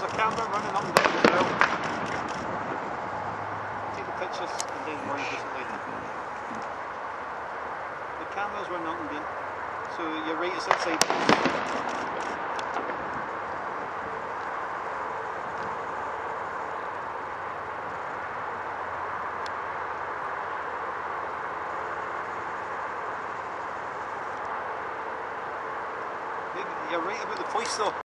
there's a camera running up and down as well. Take the pictures and then more just later. The camera's running up and down, so your right is outside. You're right about the voice though.